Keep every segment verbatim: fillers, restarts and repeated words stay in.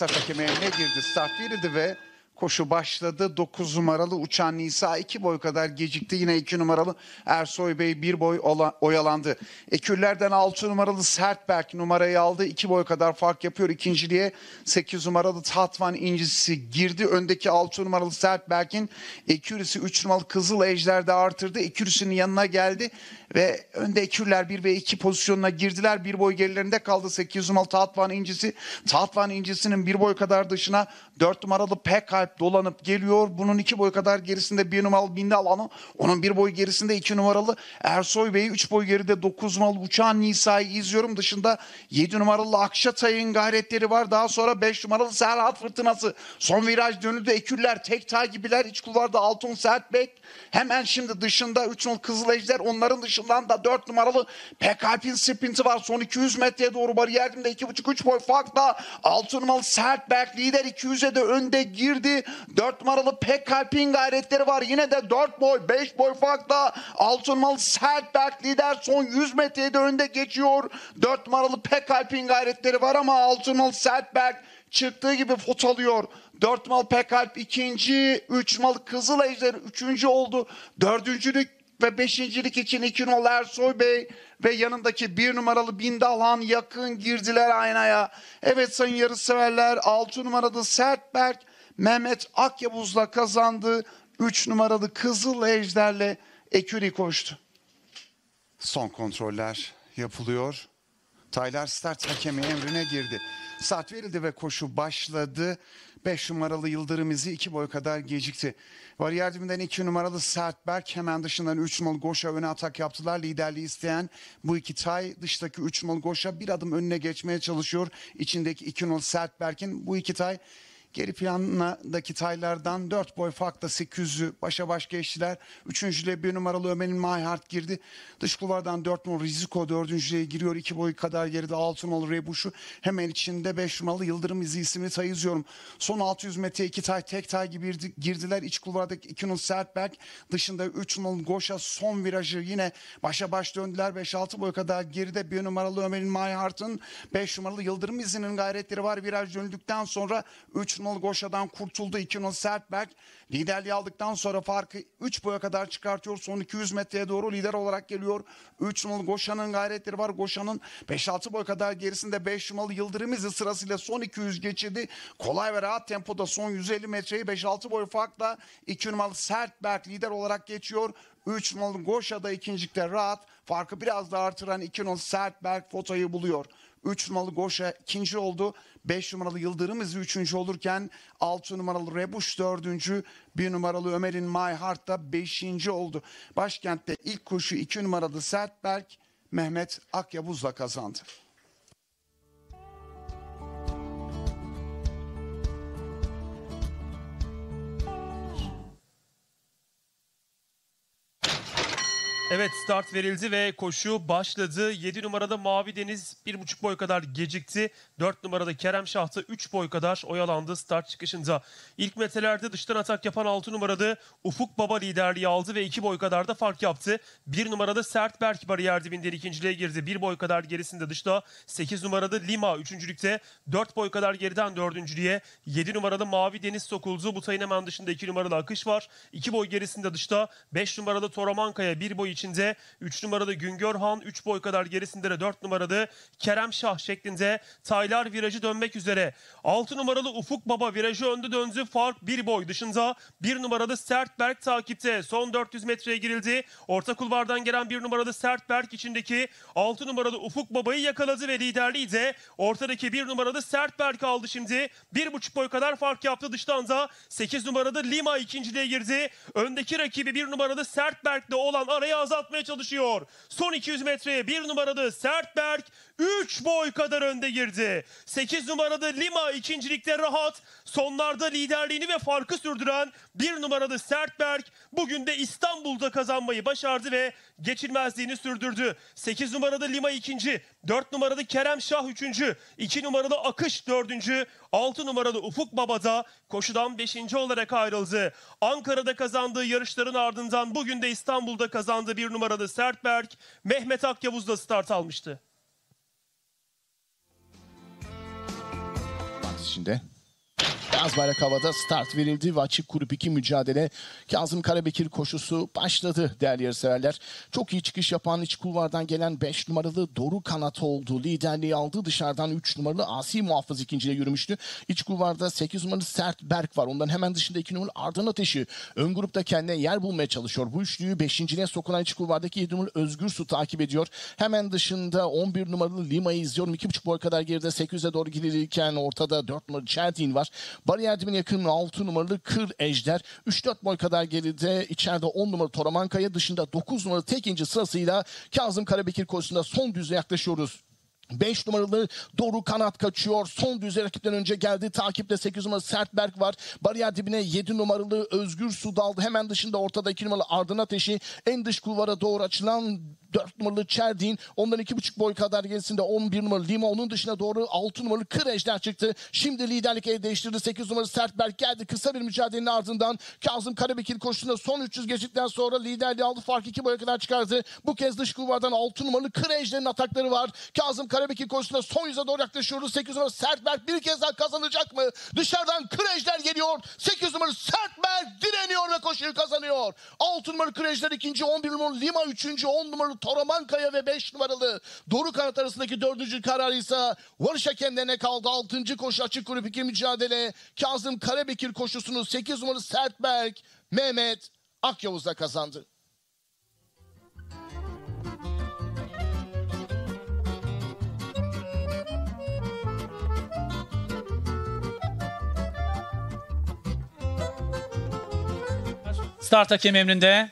start hakemi emrine girdi. Start verildi ve koşu başladı. dokuz numaralı Uçan Nisa iki boy kadar gecikti. Yine iki numaralı Ersoy Bey bir boy ola, oyalandı. Ekürlerden altı numaralı Sertberk numarayı aldı. iki boy kadar fark yapıyor. İkinciliğe sekiz numaralı Tatvan İncisi girdi. Öndeki altı numaralı Sertberk'in ekürisi üç numaralı Kızıl Ejder'de artırdı. Ekürisinin yanına geldi ve önde ekürler bir ve iki pozisyonuna girdiler. Bir boy gerilerinde kaldı sekiz numaralı Tatvan İncisi. Tatvan İncisi'nin bir boy kadar dışına dört numaralı Pekalp dolanıp geliyor. Bunun iki boy kadar gerisinde bir numaralı Bindi Alanı. Onun bir boy gerisinde iki numaralı Ersoy Bey. Üç boy geride dokuz numaralı Uçan Nisa'yı izliyorum. Dışında yedi numaralı Akşatay'ın gayretleri var. Daha sonra beş numaralı Serhat Fırtınası. Son viraj dönüldü. Eküller tek takibiler. İç kulvarda Altun Sertbek. Hemen şimdi dışında üç numaralı Kızıl Ejder. Onların dışından da dört numaralı Pekalp'in sprinti var. Son iki yüz metreye doğru bariyerdimde iki buçuk üç boy farkla altı numaralı Sertberk lider iki yüze de önde girdi. dört numaralı Pekalp'in gayretleri var. Yine de dört boy beş boy farkla altı numaralı Sertberk lider son yüz metreye de önde geçiyor. dört numaralı Pekalp'in gayretleri var ama altı numaralı Sertberk çıktığı gibi fot alıyor. dört numaralı Pekalp ikinci, üç numaralı Kızıl Ejder üçüncü oldu. Dördüncülük ve beşincilik için iki numaralı Ersoy Bey ve yanındaki bir numaralı Bindalhan yakın girdiler aynaya. Evet sayın yarışseverler, altı numaralı Sertberk Mehmet Akyavuz'la kazandı. üç numaralı Kızıl Ejder'le eküri koştu. Son kontroller yapılıyor. Taylar start hakemi emrine girdi. Start verildi ve koşu başladı. beş numaralı Yıldırım İzi iki boy kadar gecikti. Bariyer dibinden iki numaralı Sertberk hemen dışından üç numaralı Goşa öne atak yaptılar. Liderliği isteyen bu iki tay dıştaki üç numaralı Goşa bir adım önüne geçmeye çalışıyor. İçindeki iki numaralı Sertberk'in bu iki tay geri plandaki taylardan dört boy farkla sekiz yüzü başa baş geçtiler. Üçüncüle bir numaralı Ömer'in Mayhart girdi. Dış kulvardan dört numaralı Riziko dördüncüye giriyor. iki boy kadar geride altı numaralı Rebuş'u. Hemen içinde beş numaralı Yıldırım İzi isimli tay izliyorum. Son altı yüz metre iki tay tek tay gibi girdiler. İç kulvardaki iki numaralı Sertberk. Dışında üç numaralı Goşa son virajı yine başa baş döndüler. beş altı boy kadar geride bir numaralı Ömer'in Mayhart'ın beş numaralı Yıldırım İzi'nin gayretleri var. Viraj döndükten sonra üç numaralı Goşa'dan kurtuldu. iki numaralı Sertberk liderliği aldıktan sonra farkı üç boya kadar çıkartıyor. Son iki yüz metreye doğru lider olarak geliyor. üç numaralı Goşa'nın gayretleri var. Goşa'nın beş altı boy kadar gerisinde beş numaralı Yıldırım İzi sırasıyla son iki yüz geçirdi. Kolay ve rahat tempoda son yüz elli metreyi beş altı boy farkla iki numaralı Sertberk lider olarak geçiyor. üç numaralı Goşa'da ikincilikte rahat. Farkı biraz daha artıran iki numaralı Sertberk fotoyu buluyor. üç numaralı Goşa ikinci oldu. beş numaralı Yıldırım İzi üçüncü olurken altı numaralı Rebuş dördüncü. bir numaralı Ömer'in Mayhart da beşinci oldu. Başkentte ilk koşu iki numaralı Sertberk Mehmet Akyavuz'la kazandı. Evet, start verildi ve koşu başladı. yedi numarada Mavi Deniz bir buçuk boy kadar gecikti. dört numarada Kerem Şahtı üç boy kadar oyalandı start çıkışında. İlk metrelerde dıştan atak yapan altı numarada Ufuk Baba liderliği aldı ve iki boy kadar da fark yaptı. bir numarada Sertberk bariyer dibinden ikinciliğe girdi. bir boy kadar gerisinde dışta sekiz numarada Lima üçüncülükte. dört boy kadar geriden dördüncülüğe. yedi numarada Mavi Deniz sokuldu. Bu tayın hemen dışında iki numaralı Akış var. iki boy gerisinde dışta beş numarada Toramankaya bir boy içinde, üç numarada Güngörhan, üç boy kadar gerisinde de dört numarada Kerem Şah şeklinde taylar virajı dönmek üzere. altı numaralı Ufuk Baba virajı önde döndü. Fark bir boy dışında. bir numarada Sertberk takipte. Son dört yüz metreye girildi. Orta kulvardan gelen bir numarada Sertberk içindeki altı numarada Ufuk Baba'yı yakaladı ve liderliği de ortadaki bir numarada Sertberk aldı şimdi. bir buçuk boy kadar fark yaptı dıştan da. sekiz numarada Lima ikinciliğe girdi. Öndeki rakibi bir numarada Sertberk'le olan arayı azaltmaya çalışıyor. Son iki yüz metreye bir numarada Sertberk üç boy kadar önde girdi. sekiz numarada Lima ikincilikte rahat. Sonlarda liderliğini ve farkı sürdüren bir numarada Sertberk bugün de İstanbul'da kazanmayı başardı ve geçilmezliğini sürdürdü. sekiz numarada Lima ikinci, dört numarada Kerem Şah üçüncü, iki numarada Akış dördüncü, altı numarada Ufuk Baba da koşudan beşinci olarak ayrıldı. Ankara'da kazandığı yarışların ardından bugün de İstanbul'da kazandığı bir numarada Sertberk Mehmet Akyavuz'da start almıştı. Bant içinde. Beyaz bayrak havada, start verildi ve açık grup iki mücadele. Kazım Karabekir koşusu başladı değerli yarışseverler. Çok iyi çıkış yapan iç kulvardan gelen beş numaralı Doru Kanat oldu. Liderliği aldı. Dışarıdan üç numaralı Asi Muhafız ikinciye yürümüştü. İç kulvarda sekiz numaralı Sert Berk var. Ondan hemen dışında iki numaralı Ardın Ateşi. Ön grupta kendine yer bulmaya çalışıyor. Bu üçlüyü beşinciliğe sokulan iç kulvardaki yedi numaralı Özgür Su takip ediyor. Hemen dışında on bir numaralı Lima'yı izliyorum. iki buçuk boy kadar geride sekiz yüze doğru gidilirken ortada dört numaralı Çeltin var. Bariyer dibine yakın altı numaralı Kır Ejder. üç dört boy kadar geride içeride on numaralı Toramankaya, dışında dokuz numaralı Tekinci sırasıyla Kazım Karabekir koşusunda son düzle yaklaşıyoruz. beş numaralı Doru Kanat kaçıyor. Son düzey rakipten önce geldi. Takipte sekiz numaralı Sertberk var. Bariyer dibine yedi numaralı Özgür Su daldı. Hemen dışında ortada iki numaralı Ardın Ateşi. En dış kulvara doğru açılan dört numaralı Çerdin. Ondan iki buçuk boy kadar gerisinde on bir numaralı Lima. Onun dışına doğru altı numaralı Kır Ejder çıktı. Şimdi liderlik el değiştirdi. sekiz numaralı Sertberk geldi. Kısa bir mücadelenin ardından Kazım Karabekir koşusunda son üç yüz geçtikten sonra liderliği aldı. Fark iki boya kadar çıkardı. Bu kez dış kulvardan altı numaralı Kır Ejder'in atakları var. Kazım Karabekir koşusunda son yüze doğru yaklaşıyoruz. sekiz numaralı Sertberk bir kez daha kazanacak mı? Dışarıdan Kır Ejder geliyor. sekiz numaralı Sertberk direniyor ve koşuyu kazanıyor. altı numaralı Kır Ejder ikinci, on bir numaralı Lima üçüncü, on numaralı Toramankaya ve beş numaralı Doru Kanat arasındaki dördüncü kararı ise varış hakemlerine kaldı. altıncı koşu açık grup iki mücadele. Kazım Karabekir koşusunu sekiz numaralı Sertberk Mehmet Akyavuz'da kazandı. Start hakem emrinde.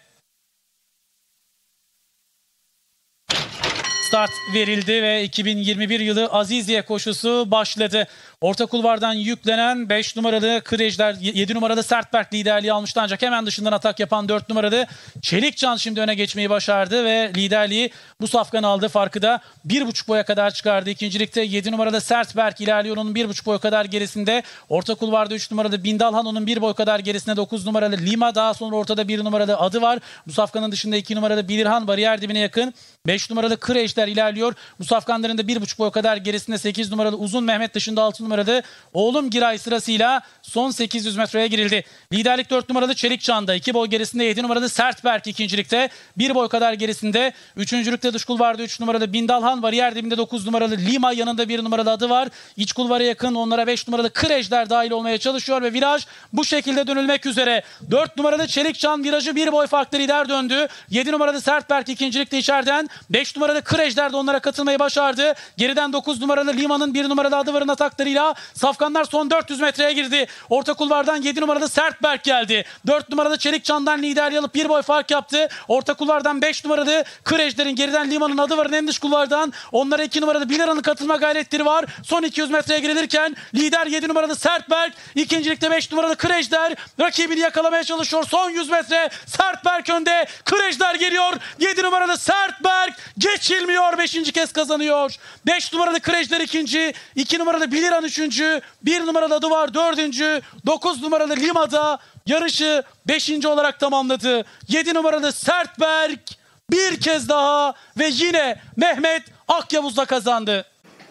Start verildi ve iki bin yirmi bir yılı Aziziye koşusu başladı. Orta kulvardan yüklenen beş numaralı Kır Ejder, yedi numaralı Sertberk liderliği almıştı ancak hemen dışından atak yapan dört numaralı Çelikcan şimdi öne geçmeyi başardı ve liderliği bu safkan aldı. Farkı da bir buçuk boya kadar çıkardı. İkincilikte yedi numaralı Sertberk ilerliyor, onun bir buçuk boy kadar gerisinde. Orta kulvarda üç numaralı Bindalhan, onun bir boy kadar gerisinde dokuz numaralı Lima. Daha sonra ortada bir numaralı Adı var. Bu safkanın dışında iki numaralı Bilirhan bariyer dibine yakın. beş numaralı Kır Ejder ilerliyor. Bu safkanların da bir buçuk boy kadar gerisinde sekiz numaralı Uzun Mehmet, dışında altı numaralı Oğlum Giray sırasıyla son sekiz yüz metreye girildi. Liderlik dört numaralı Çelikcan'da, iki boy gerisinde yedi numaralı Sertberk ikincilikte, bir boy kadar gerisinde. Üçüncülükte dış kulvarda üç numaralı Bindalhan, bariyer dibinde dokuz numaralı Lima, yanında bir numaralı Adı var. İç kulvara yakın onlara beş numaralı Kır Ejder dahil olmaya çalışıyor ve viraj bu şekilde dönülmek üzere. dört numaralı Çelikcan virajı bir boy farklı lider döndü. yedi numaralı Sertberk ikincilikte içeriden. beş numaralı Kır Ejder de onlara katılmayı başardı. Geriden dokuz numaralı Lima'nın bir numaralı Adı var'ın ataklarıyla safkanlar son dört yüz metreye girdi. Orta kulvardan yedi numaralı Sertberk geldi. dört numaralı Çelikcan'dan liderliği alıp bir boy fark yaptı. Orta kulvardan beş numaralı Kır Ejder'in, geriden Lima'nın Adı var'ın en dış kulvardan onlara iki numaralı Bilirhan'ın katılma gayretleri var. Son iki yüz metreye girilirken lider yedi numaralı Sertberk, ikincilikte beş numaralı Kır Ejder rakibini yakalamaya çalışıyor. Son yüz metre Sertberk önde. Kır Ejder geliyor. yedi numaralı Sertberk geçilmiyor. beşinci kez kazanıyor. beş numaralı Kır Ejder ikinci, iki numaralı Bilirhan üçüncü, bir numaralı Adı var dördüncü, dokuz numaralı Lima'da yarışı beşinci olarak tamamladı. yedi numaralı Sertberk bir kez daha ve yine Mehmet Akyavuz'da kazandı.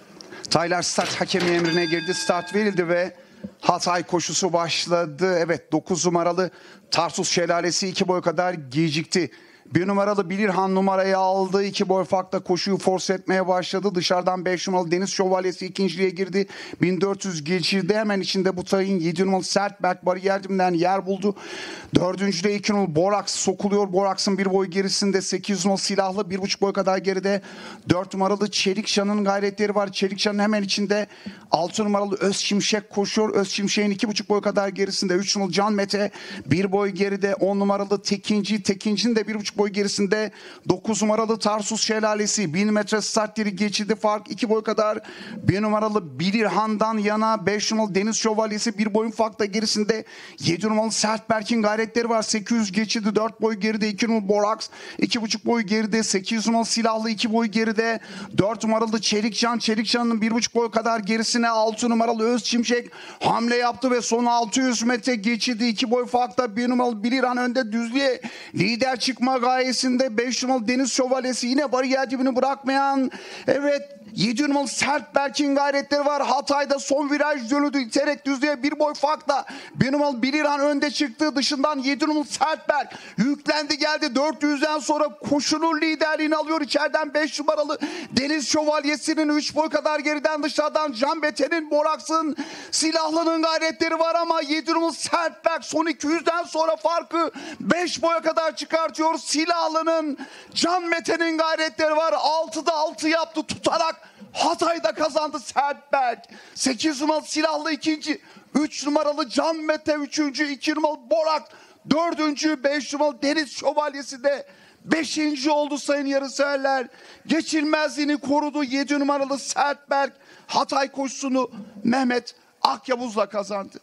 Taylar start hakemi emrine girdi. Start verildi ve Hatay koşusu başladı. Evet, dokuz numaralı Tarsus Şelalesi iki boy kadar gecikti. Bir numaralı Bilirhan numarayı aldı. iki boy farkla koşuyu force etmeye başladı. Dışarıdan beş numaralı Deniz Şövalyesi ikinciliğe girdi. bin dört yüz geçirdi. Hemen içinde bu tayın yedi numaralı Sertberk bariyer dibinden yer buldu. Dördüncüde iki numaralı Borax sokuluyor. Borax'ın bir boy gerisinde sekiz numaralı Silahlı, bir buçuk boy kadar geride. dört numaralı Çelikcan'ın gayretleri var. Çelikcan'ın hemen içinde altı numaralı Öz Şimşek koşuyor. Öz Şimşek'in iki buçuk boy kadar gerisinde üç numaralı Can Mete bir boy geride. on numaralı Tekinci. Tekinci'nin de bir buçuk boy gerisinde dokuz numaralı Tarsus Şelalesi. bin metre start yeri geçidi, fark iki boy kadar. bir numaralı Bilirhan'dan yana beş numaralı Deniz Şövalyesi bir boyun farkla gerisinde. yedi numaralı Sertberk'in gayretleri var. sekiz yüz geçidi, dört boy geride. iki numaralı Borax iki buçuk boy geride. sekiz numaralı Silahlı iki boy geride. dört numaralı Çelikcan. Çelikcan'ın bir buçuk boy kadar gerisine altı numaralı Öz Şimşek hamle yaptı ve son altı yüz metre geçidi. iki boy farkla bir numaralı Bilirhan önde düzlüğe lider çıkma gayesinde. beş numaralı Deniz Şövalyesi yine bariyer dibini bırakmayan, evet, yedi numaralı Sertberk'in gayretleri var. Hatay'da son viraj dönüldü. İterek düzlüğe bir boy farkla. bir numaralı Bilirhan önde çıktı. Dışından yedi numaralı Sertberk yüklendi geldi. dört yüzden sonra koşunun liderliğini alıyor. İçeriden beş numaralı Deniz Şövalyesi'nin üç boy kadar geriden, dışarıdan Can Bete'nin, Boraks'ın, Silahlı'nın gayretleri var ama yedi numaralı Sertberk son iki yüzden sonra farkı beş boya kadar çıkartıyor. Silahlı'nın, Can Mete'nin gayretleri var. altıda altı yaptı tutarak. Hatay'da kazandı Sertberk. sekiz numaralı Silahlı ikinci. üç numaralı Can Mete üçüncü. iki numaralı Borak dördüncü. beş numaralı Deniz Şövalyesi de beşinci oldu sayın yarışseverler. Geçilmezliğini korudu yedi numaralı Sertberk. Hatay koşusunu Mehmet Akyavuz'la kazandı.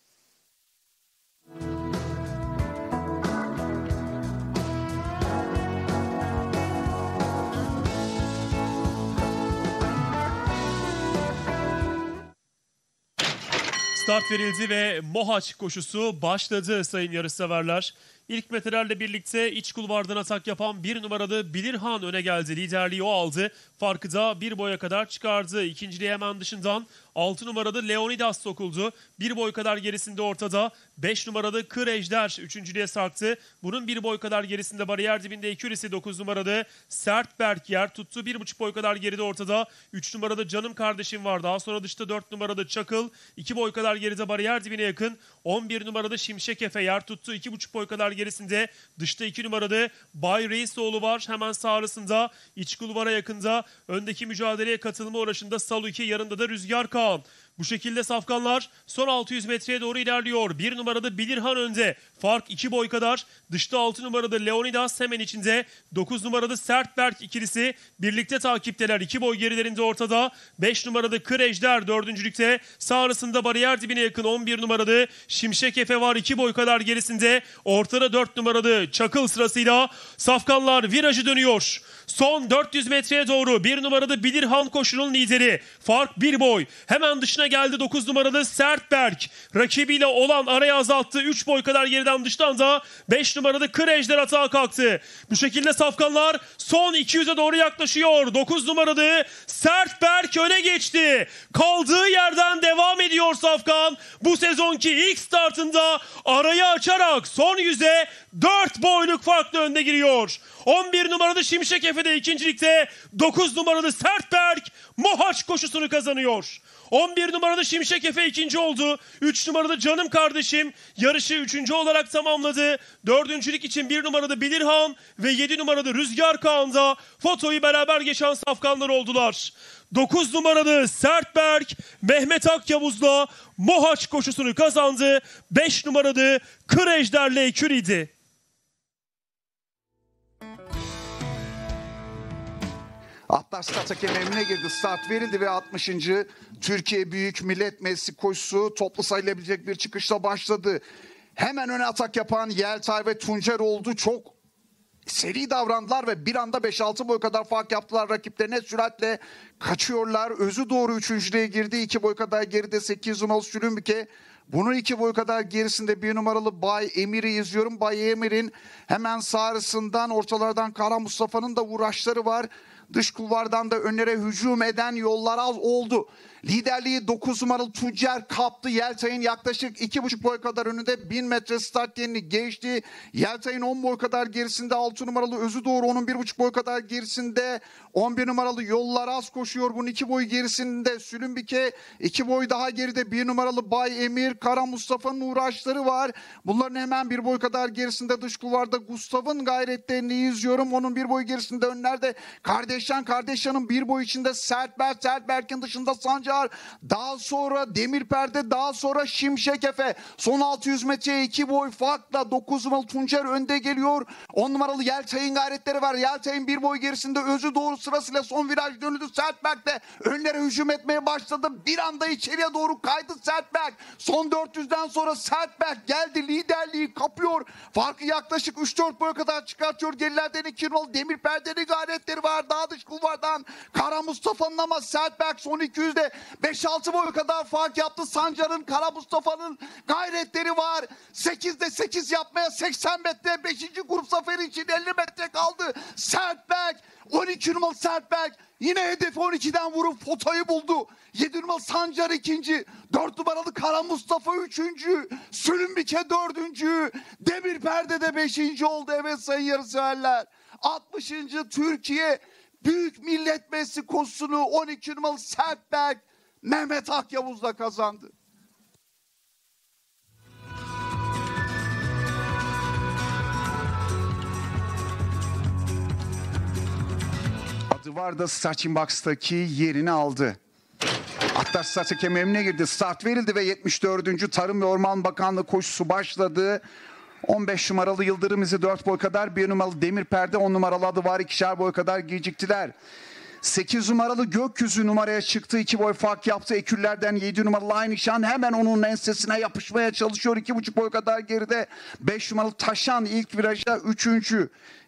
Start verildi ve Mohaç koşusu başladı sayın yarışseverler. İlk metrelerle birlikte iç kulvardan atak yapan bir numaralı Bilirhan öne geldi. Liderliği o aldı. Farkı da bir boya kadar çıkardı. İkinciliği hemen dışından altı numaralı Leonidas sokuldu. Bir boy kadar gerisinde ortada. beş numaralı Kır Ejder üçüncülüğe sarktı. Bunun bir boy kadar gerisinde bariyer dibinde ekürisi dokuz numaralı Sertberk yer tuttu. bir buçuk boy kadar geride ortada. üç numaralı Canım Kardeşim var. Daha sonra dışta dört numaralı Çakıl. iki boy kadar geride bariyer dibine yakın. on bir numaralı Şimşek Efe yer tuttu. iki buçuk boy kadar gerisinde dışta iki numaralı Bay Reisoğlu var. Hemen sağ arasında iç kulvara yakında öndeki mücadeleye katılma uğraşında Salu iki, yanında da Rüzgar Kaan. Bu şekilde safkanlar son altı yüz metreye doğru ilerliyor. bir numaralı Bilirhan önde. Fark iki boy kadar. Dışta altı numaralı Leonidas hemen içinde. dokuz numaralı Sertberk ikilisi birlikte takipteler. iki boy gerilerinde ortada. beş numaralı Kır Ejder dördüncülükte. Sağ arasında bariyer dibine yakın on bir numaralı Şimşek Efe var. iki boy kadar gerisinde. Ortada dört numaralı Çakıl sırasıyla safkanlar virajı dönüyor. Son dört yüz metreye doğru bir numaralı Bilirhan koşunun lideri. Fark bir boy. Hemen dışına geldi dokuz numaralı Sertberk. Rakibiyle olan arayı azalttı. üç boy kadar geriden dıştan da beş numaralı Kır Ejder atağa kalktı. Bu şekilde safkanlar son iki yüze doğru yaklaşıyor. dokuz numaralı Sertberk öne geçti. Kaldığı yerden devam ediyor safkan. Bu sezonki ilk startında arayı açarak son yüze dört boyluk farklı önde giriyor. on bir numaralı Şimşek Efe de ikincilikte. dokuz numaralı Sertberk Mohaç koşusunu kazanıyor. on bir numaralı Şimşek Efe ikinci oldu. üç numaralı Canım Kardeşim yarışı üçüncü olarak tamamladı. dördüncülük için bir numaralı Bilirhan ve yedi numaralı Rüzgar Kaan da fotoyu beraber geçen safkanlar oldular. dokuz numaralı Sertberk Mehmet Akyavuz'la Mohaç koşusunu kazandı. beş numaralı Kır Ejder'le eküriydi. Atlar start hakem emrine girdi. Start verildi ve altmışıncı Türkiye Büyük Millet Meclisi koşusu toplu sayılabilecek bir çıkışla başladı. Hemen öne atak yapan Yeltay ve Tuncer oldu. Çok seri davrandılar ve bir anda beş altı boy kadar fark yaptılar. Rakiplerine süratle kaçıyorlar. Özü doğru üçüncülüğe girdi. iki boy kadar geride sekiz numaralı Sülümbüke. Bunun iki boy kadar gerisinde bir numaralı Bay Emir'i izliyorum. Bay Emir'in hemen sağrısından ortalardan Kara Mustafa'nın da uğraşları var. Dış kulvardan da önlere hücum eden yollar az oldu. Liderliği dokuz numaralı Tüccar kaptı. Yeltay'ın yaklaşık iki buçuk boy kadar önünde bin metre start yerini geçti. Yeltay'ın on boy kadar gerisinde altı numaralı Özü Doğru, onun bir buçuk boy kadar gerisinde on bir numaralı Yollar az koşuyor. Bunun iki boy gerisinde Sülümbike, iki boy daha geride bir numaralı Bay Emir. Kara Mustafa'nın uğraşları var. Bunların hemen bir boy kadar gerisinde dış kulvarda Gustav'ın gayretlerini izliyorum. Onun bir boy gerisinde önlerde Kardeşyan. Kardeşyan'ın bir boy içinde Sertberk. Sertberk'in dışında Sancar. Daha sonra Demir Perde, daha sonra Şimşek Efe. Son altı yüz metreye iki boy farkla dokuz numaralı Tuncer önde geliyor. on numaralı Yeltay'ın gayretleri var. Yeltay'ın bir boy gerisinde Özü Doğru sırasıyla son viraj dönüldü. Sertberk de önlere hücum etmeye başladı. Bir anda içeriye doğru kaydı Sertberk. Son dört yüzden sonra Sertberk geldi. Liderliği kapıyor. Farkı yaklaşık üç dört boya kadar çıkartıyor. Gerilerden iki numaralı Demir Perde'nin gayretleri var. Daha sağ dış kulvardan Kara Mustafa'nın ama Sertberk son iki yüzde beş altı boy kadar fark yaptı. Sancar'ın, Kara Mustafa'nın gayretleri var. sekizde sekiz yapmaya seksen metre, beşinci grup zaferi için elli metre kaldı. Sertberk, on iki numaralı Sertberk yine hedefi on ikiden vurup potayı buldu. yedi numaralı Sancar ikinci, dört numaralı Kara Mustafa üçüncü, Sülümbike dördüncü, Demir Perde'de beşinci oldu. Evet sayın yarışseverler, altmışıncı Türkiye Büyük Millet Meclisi koşusunu on iki numaralı Sertberk Mehmet Akyavuz'la kazandı. Adı var da Starting Box'taki yerini aldı. Hatta start hakemi emrine girdi. Start verildi ve yetmiş dördüncü Tarım ve Orman Bakanlığı koşusu başladı. on beş numaralı Yıldırım İzi dört boy kadar, bir numaralı Demir Perde, on numaralı Adı var ikişer boy kadar geciktiler. sekiz numaralı Gökyüzü numaraya çıktı. iki boy fark yaptı. Eküllerden yedi numaralı Aynı Şan hemen onun ensesine yapışmaya çalışıyor. iki buçuk boy kadar geride. beş numaralı Taşan ilk viraja üçüncü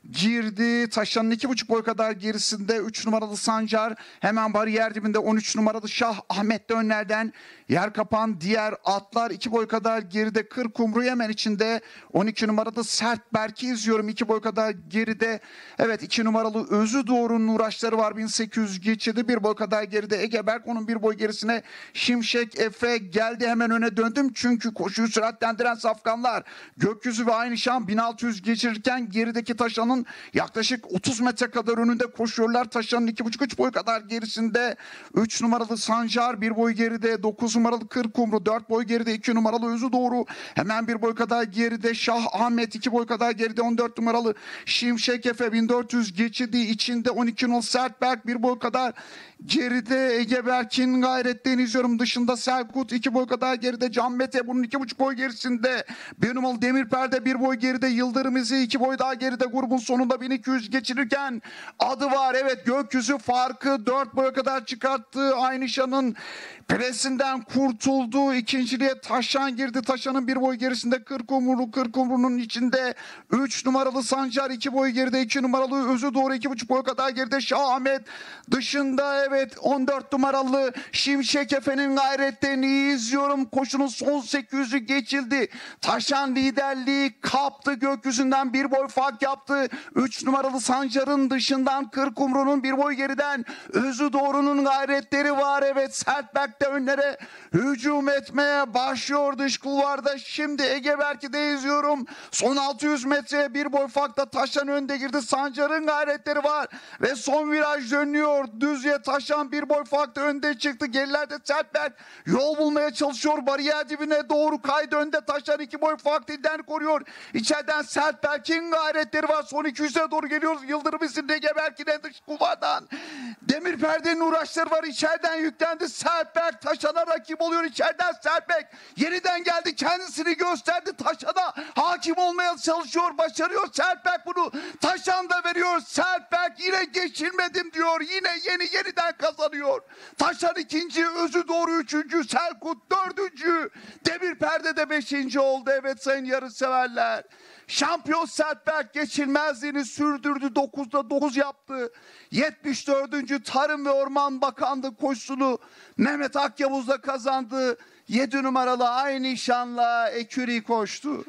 girdi. Taşan'ın iki buçuk boy kadar gerisinde üç numaralı Sancar. Hemen bariyer dibinde on üç numaralı Şah Ahmet de önlerden yer kapan diğer atlar iki boy kadar geride. Kırkumru hemen içinde on iki numaralı Sertberk'i izliyorum. iki boy kadar geride. Evet, iki numaralı Özü Doğru'nun uğraşları var. bin sekiz yüz geçirdi. bir boy kadar geride Egeberk. Onun bir boy gerisine Şimşek Efe geldi. Hemen öne döndüm. Çünkü koşuyu süratlendiren safkanlar Gökyüzü ve Aynı Şan bin altı yüz geçirirken gerideki Taşan'ın yaklaşık otuz metre kadar önünde koşuyorlar. Taşan'ın iki buçuk üç boy kadar gerisinde üç numaralı Sancar, bir boy geride dokuz numaralı Kırkumru, dört boy geride iki numaralı Özü Doğru, hemen bir boy kadar geride Şah Ahmet, iki boy kadar geride on dört numaralı Şimşek Efe, bin dört yüz geçirdiği içinde on iki numaralı Sertberk, bir boy kadar geride Egeberk'in gayretlerini izliyorum. Dışında Selkut iki boy kadar geride, Can Mete bunun iki buçuk boy gerisinde, bir numaralı Demir Perde bir boy geride, Yıldırım İzi iki boy daha geride. Grubun sonunda bin iki yüz geçirirken Adı var. Evet, Gökyüzü farkı dört boya kadar çıkarttı. Aynı Şan'ın presinden kurtuldu. İkinciliğe Taşan girdi. Taşan'ın bir boy gerisinde Kırkumru. Kırkumru'nun içinde üç numaralı Sancar iki boy geride. iki numaralı Özü Doğru iki buçuk boy kadar geride. Şah Ahmet dışında evet on dört numaralı Şimşek Efe'nin gayretlerini izliyorum. Koşunun son sekiz yüzü geçildi. Taşan liderliği kaptı. Gökyüzünden bir boy fark yaptı. üç numaralı Sancar'ın dışından Kırkumru'nun bir boy geriden Özü Doğru'nun gayretleri var. Evet, Sertberk de önlere hücum etmeye başlıyor dış kulvarda. Şimdi Egeberk'i de izliyorum. Son altı yüz metreye bir boy farkla Taşan önde girdi. Sancar'ın gayretleri var ve son viraj dönüyor. Düzye Taşan bir boy farkla önde çıktı. Gerilerde Sertberk yol bulmaya çalışıyor. Bariyer dibine doğru kaydı. Önde Taşan iki boy fark dilden koruyor. İçeriden Sertberk'in gayretleri var. Son iki yüze doğru geliyoruz. Yıldırım İzi'nde Egeberk'ine dış kulvardan Demir Perde'nin uğraşları var. İçeriden yüklendi. Sertberk Taşan'a rakip oluyor. İçeriden Sertberk yeniden geldi. Kendisini gösterdi. Taşan'a hakim olmaya çalışıyor. Başarıyor. Sertberk bunu Taşan da veriyor. Sertberk yine geçilmedim diyor. Yine yeni yeniden kazanıyor. Taşan ikinci, Özü Doğru üçüncü, Selkut dördüncü, Demir Perde'de beşinci oldu. Evet sayın yarışseverler, şampiyon Sertberk geçilmezliğini sürdürdü. dokuzda dokuz yaptı. yetmiş dördüncü Tarım ve Orman Bakanlığı koşusunu Mehmet Akyavuz'la kazandı. yedi numaralı Aynı Şan'la Eküri koştu.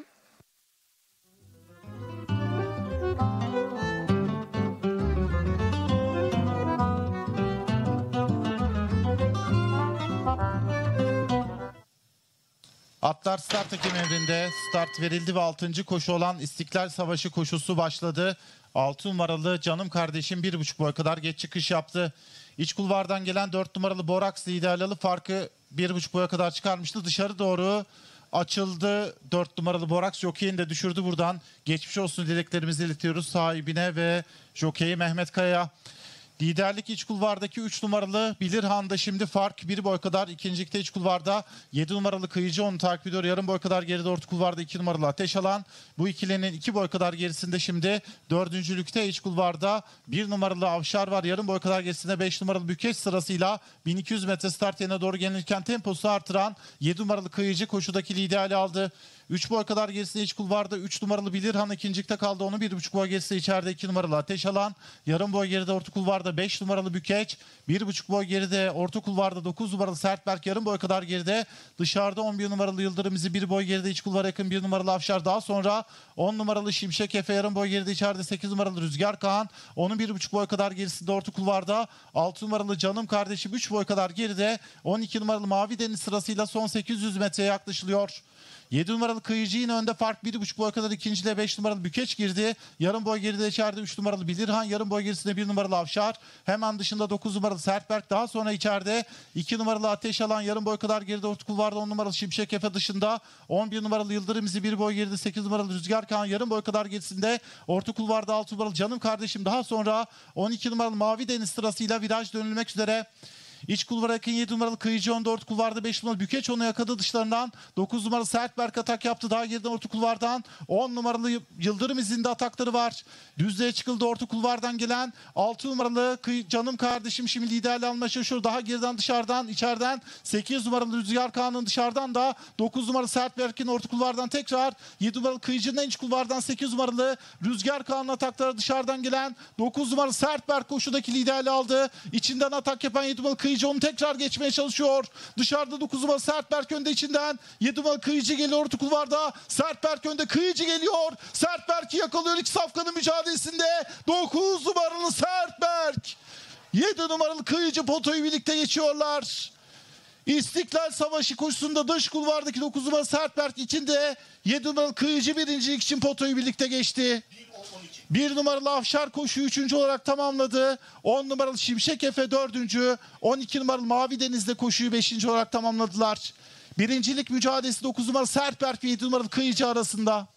Atlar start hakem emrinde, start verildi ve altıncı koşu olan İstiklal Savaşı koşusu başladı. altı numaralı Canım Kardeşim bir buçuk boy kadar geç çıkış yaptı. İç kulvardan gelen dört numaralı Boraks liderliği farkı bir buçuk boya kadar çıkarmıştı. Dışarı doğru açıldı. dört numaralı Boraks jockeyini de düşürdü buradan. Geçmiş olsun dileklerimizi iletiyoruz sahibine ve jockey Mehmet Kaya. Liderlik iç kulvardaki üç numaralı Bilirhan'da şimdi fark bir boy kadar. İkincilikte iç kulvarda yedi numaralı Kıyıcı onu takip ediyor. Yarım boy kadar geride orta kulvarda iki numaralı Ateş Alan. Bu ikilinin iki boy kadar gerisinde şimdi dördüncülükte iç kulvarda bir numaralı Avşar var. Yarım boy kadar gerisinde beş numaralı Bükeş sırasıyla bin iki yüz metre start yerine doğru gelirken temposu artıran yedi numaralı Kıyıcı koşudaki liderliği aldı. üç boy kadar gerisinde iç kulvarda üç numaralı Bilirhan ikincilikte kaldı. Onu bir buçuk boy gerisinde içeride iki numaralı Ateş Alan. Yarım boy geride orta kulvarda kulvarda beş numaralı Bükeç. bir buçuk boy geride. Orta kulvarda dokuz numaralı Sertberk yarım boy kadar geride. Dışarıda on bir numaralı Yıldırım İzi bir boy geride. İç kulvara yakın bir numaralı Afşar. Daha sonra on numaralı Şimşek Efe yarım boy geride. İçeride sekiz numaralı Rüzgar Kağan. Onun bir buçuk boy kadar gerisinde orta kulvarda. altı numaralı Canım Kardeşim üç boy kadar geride. on iki numaralı Mavi Deniz sırasıyla son sekiz yüz metreye yaklaşılıyor. yedi numaralı Kıyıcı yine önde, fark bir buçuk boy kadar ikinciyle. beş numaralı Bükeç girdi. Yarım boy geride içeride üç numaralı Bilirhan. Yarım boy gerisinde bir numaralı Avşar. Hemen dışında dokuz numaralı Sertberk. Daha sonra içeride iki numaralı Ateş Alan. Yarım boy kadar geride orta kulvarda on numaralı Şimşek Efe dışında. on bir numaralı Yıldırım İzi bir boy geride. sekiz numaralı Rüzgar Kağan yarım boy kadar gerisinde. Orta kulvarda altı numaralı Canım Kardeşim. Daha sonra on iki numaralı Mavi Deniz sırasıyla viraj dönülmek üzere. İç kulvara yakın yedi numaralı Kıyıcı on dört kulvarda beş numaralı Bükeç onu yakaladı dışlarından. dokuz numaralı Sertberk atak yaptı. Daha geriden orta kulvardan on numaralı Yıldırım İzi'nde atakları var. Düzlüğe çıkıldı orta kulvardan gelen altı numaralı Kıy- Canım Kardeşim şimdi liderliği almaya çalışıyor. Daha geriden dışarıdan içeriden sekiz numaralı Rüzgar Kağan'ın dışarıdan da dokuz numaralı Sertberk'in orta kulvardan tekrar yedi numaralı Kıyıcı'nın iç kulvardan sekiz numaralı Rüzgar Kağan'ın atakları dışarıdan gelen dokuz numaralı Sertberk koşudaki liderliği aldı. İçinden atak yapan yedi numaralı Kıyıcı onu tekrar geçmeye çalışıyor. Dışarıda dokuz numaralı Sertberk önde, içinden yedi numaralı Kıyıcı geliyor orta kulvarda. Sertberk önde, Kıyıcı geliyor. Sertberk'i yakalıyor iki safkanın mücadelesinde. dokuz numaralı Sertberk. yedi numaralı Kıyıcı potoyu birlikte geçiyorlar. İstiklal Savaşı koşusunda dış kulvardaki dokuz numaralı Sertberk içinde yedi numaralı Kıyıcı birincilik için potoyu birlikte geçti. bir numaralı Afşar koşuyu üçüncü olarak tamamladı. on numaralı Şimşek Efe dördüncü. on iki numaralı Mavi Deniz'de koşuyu beşinci olarak tamamladılar. Birincilik mücadelesi dokuz numaralı Sertberk ve yedi numaralı Kıyıcı arasında.